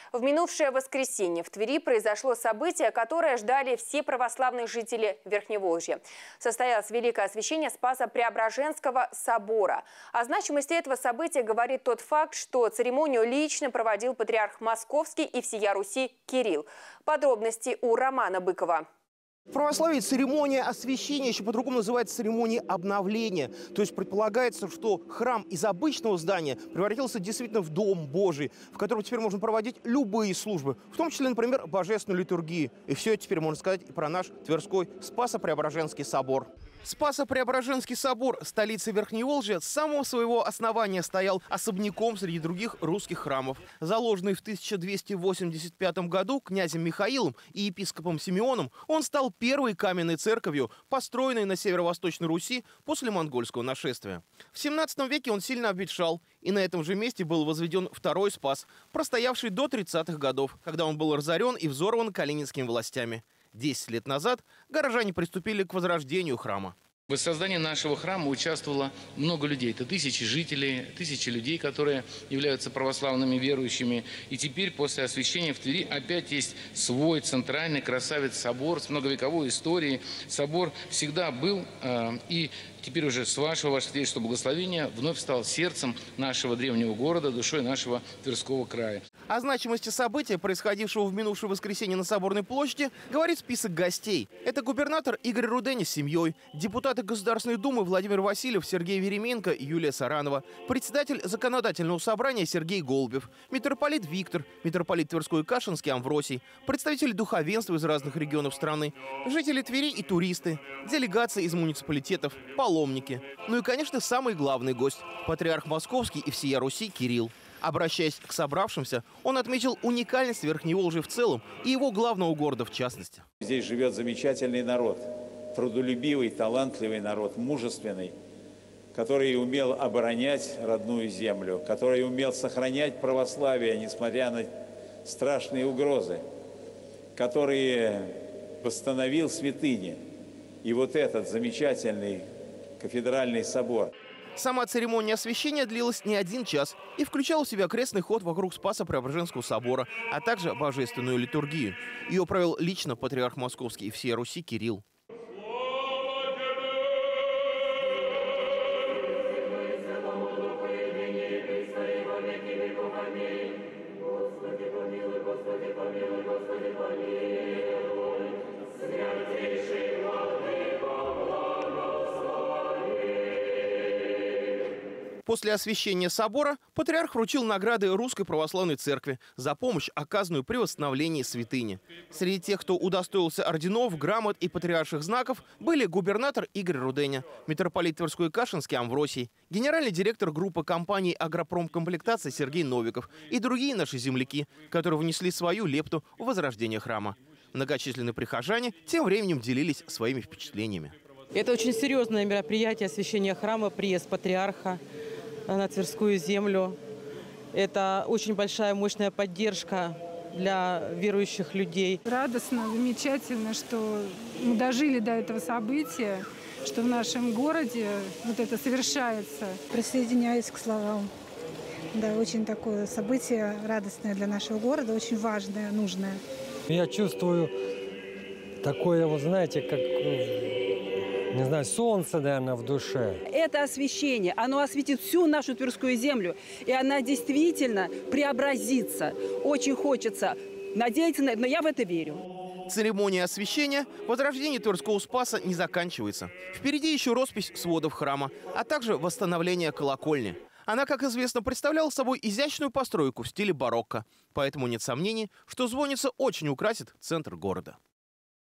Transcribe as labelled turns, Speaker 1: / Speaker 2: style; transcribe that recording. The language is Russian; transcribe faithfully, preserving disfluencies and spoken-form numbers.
Speaker 1: В минувшее воскресенье в Твери произошло событие, которое ждали все православные жители Верхневолжья. Состоялось великое освящение Спасо-Преображенского собора. О значимости этого события говорит тот факт, что церемонию лично проводил патриарх Московский и всея Руси Кирилл. Подробности у Романа Быкова.
Speaker 2: В православии церемония освящения еще по-другому называется церемония обновления. То есть предполагается, что храм из обычного здания превратился действительно в Дом Божий, в котором теперь можно проводить любые службы, в том числе, например, божественную литургию. И все это теперь можно сказать и про наш Тверской Спасо-Преображенский собор. Спасо-Преображенский собор столицы Верхневолжья с самого своего основания стоял особняком среди других русских храмов. Заложенный в тысяча двести восемьдесят пятом году князем Михаилом и епископом Симеоном, он стал первой каменной церковью, построенной на северо-восточной Руси после монгольского нашествия. В семнадцатом веке он сильно обветшал, и на этом же месте был возведен второй Спас, простоявший до тридцатых годов, когда он был разорен и взорван калининскими властями. Десять лет назад горожане приступили к возрождению храма.
Speaker 3: В создании нашего храма участвовало много людей. Это тысячи жителей, тысячи людей, которые являются православными верующими. И теперь после освящения в Твери опять есть свой центральный красавец-собор с многовековой историей. Собор всегда был э, и теперь уже с вашего, ваше святейшество, благословения вновь стал сердцем нашего древнего города, душой нашего Тверского края.
Speaker 2: О значимости события, происходившего в минувшее воскресенье на Соборной площади, говорит список гостей. Это губернатор Игорь Руденя с семьей, депутаты Государственной Думы Владимир Васильев, Сергей Веременко и Юлия Саранова, председатель Законодательного собрания Сергей Голубев, митрополит Виктор, митрополит Тверской и Кашинский Амвросий, представители духовенства из разных регионов страны, жители Твери и туристы, делегации из муниципалитетов, паломники. Ну и, конечно, самый главный гость – патриарх Московский и всея Руси Кирилл. Обращаясь к собравшимся, он отметил уникальность Верхневолжья в целом и его главного города в частности.
Speaker 4: Здесь живет замечательный народ, трудолюбивый, талантливый народ, мужественный, который умел оборонять родную землю, который умел сохранять православие, несмотря на страшные угрозы, который восстановил святыни. И вот этот замечательный кафедральный собор.
Speaker 2: Сама церемония освящения длилась не один час и включала в себя крестный ход вокруг Спасо-Преображенского собора, а также божественную литургию. Ее провел лично патриарх Московский и всея Руси Кирилл. После освящения собора патриарх вручил награды Русской Православной Церкви за помощь, оказанную при восстановлении святыни. Среди тех, кто удостоился орденов, грамот и патриарших знаков, были губернатор Игорь Руденя, митрополит Тверской и Кашинский Амвросий, генеральный директор группы компании «Агропромкомплектация» Сергей Новиков и другие наши земляки, которые внесли свою лепту в возрождение храма. Многочисленные прихожане тем временем делились своими впечатлениями.
Speaker 5: Это очень серьезное мероприятие освящения храма, приезд патриарха на Тверскую землю. Это очень большая, мощная поддержка для верующих людей.
Speaker 6: Радостно, замечательно, что мы дожили до этого события, что в нашем городе вот это совершается.
Speaker 7: Присоединяюсь к словам. Да, очень такое событие радостное для нашего города, очень важное, нужное.
Speaker 8: Я чувствую такое, вот знаете, как... не знаю, солнце, наверное, в душе.
Speaker 9: Это освящение, оно осветит всю нашу Тверскую землю, и она действительно преобразится. Очень хочется надеяться на это, но я в это верю.
Speaker 2: Церемония освящения возрождение Тверского Спаса не заканчивается. Впереди еще роспись сводов храма, а также восстановление колокольни. Она, как известно, представляла собой изящную постройку в стиле барокко. Поэтому нет сомнений, что звонница очень украсит центр города.